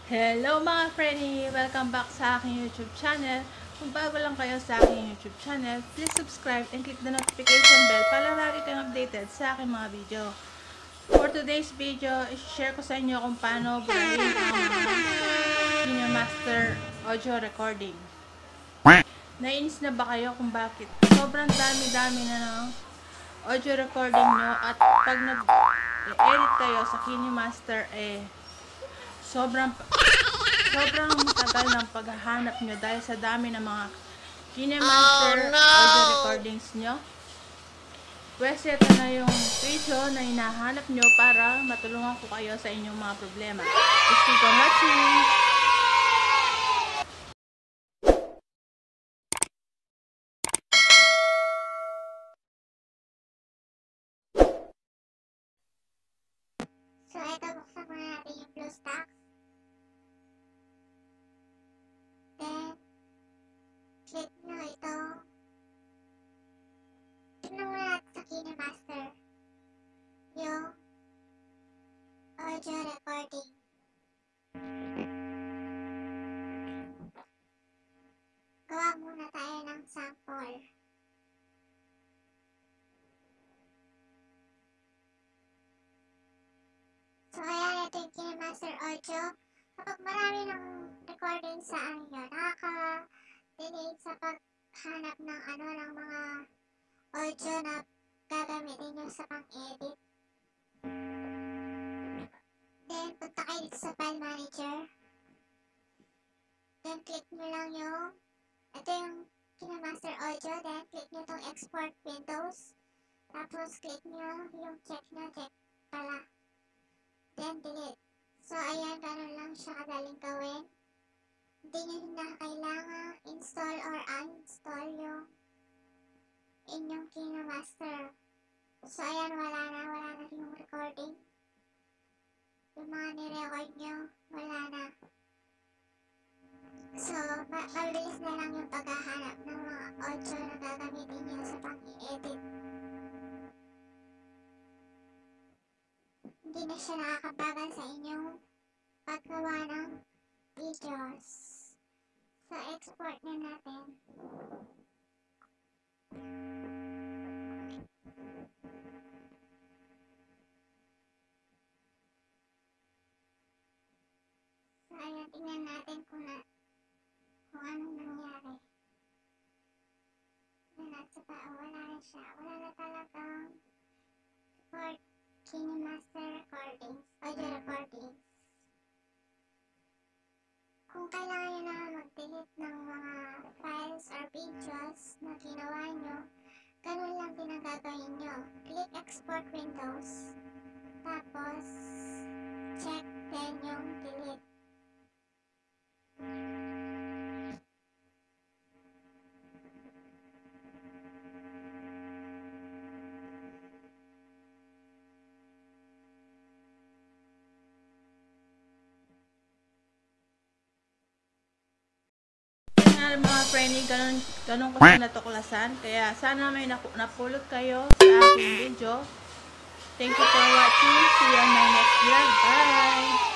Hello mga friendly! Welcome back sa aking YouTube channel. Kung bago lang kayo sa aking YouTube channel, please subscribe and click the notification bell para lagi kayong updated sa aking mga video. For today's video, i-share ko sa inyo kung paano buuin ang mga Kinemaster audio recording. Nainis na ba kayo kung bakit sobrang dami-dami na ng audio recording nyo at pag nag-edit kayo sa Kinemaster sobrang tagal ng paghahanap nyo dahil sa dami ng mga Kinemaster audio recordings nyo? Pwes, ito na yung video na hinahanap nyo para matulungan ko kayo sa inyong mga problema. Let's keep on watching! So, ito, buksan muna natin yung BlueStacks. Then, click nyo ito. Tignan muna natin sa Kinemaster yung audio recording. Gawa muna tayo ng sample. So, ayan, ito yung Kinemaster audio. Kapag marami ng recording sa ano nyo, nakaka-delay sa paghanap ng ng mga audio na gagamitin nyo sa pang-edit. Then, punta kayo dito sa File Manager. Then, click nyo lang ito yung Kinemaster audio. Then, click nyo itong Export Windows. Tapos, click nyo yung check pala. Then, delete. So, ayan, ganun lang siya kadaling gawin. Hindi nyo na kailangan install or uninstall yung inyong Kinemaster. So, ayan, wala na yung recording. Yung mga nirecord nyo, wala na. So, mabilis na lang yung paghahanap ng mga audio na gagamitin nyo sa pang-i-edit. Hindi na siya nakakabagal sa inyong paggawa ng videos. So, export na natin. So, ayan, tingnan natin kung anong nangyari. Tingnan natin sa tao, wala na siya. Wala na talagang record Kinemaster recordings, audio recordings. Kung kailangan nyo na mag-delete ng mga files or videos na ginawa nyo, ganun lang din ang gagawin nyo. Click Export Windows, tapos check then yung delete. Mga friendly, ganun ko siya natuklasan. Kaya sana may napulot kayo sa aking video. Thank you for watching. See you on my next vlog. Bye!